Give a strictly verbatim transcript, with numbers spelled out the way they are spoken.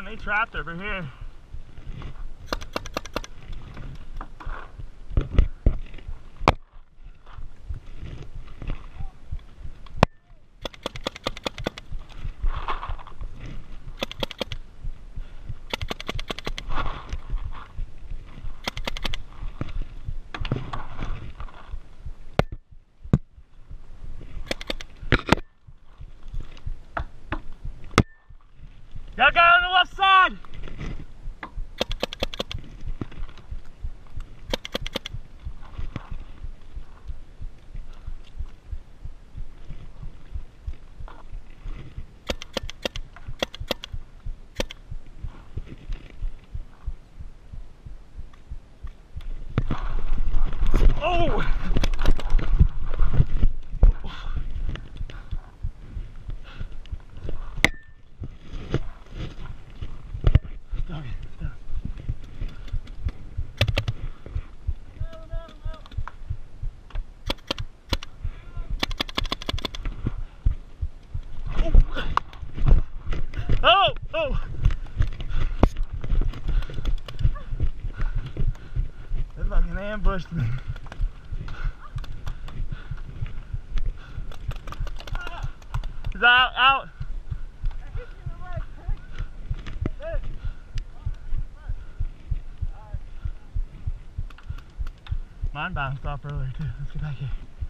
man, they trapped over here. Got a guy on the left side! Oh! Oh! Oh! They fucking ambushed me. Is that out? Out? Mine bounced off earlier too. Let's get back here.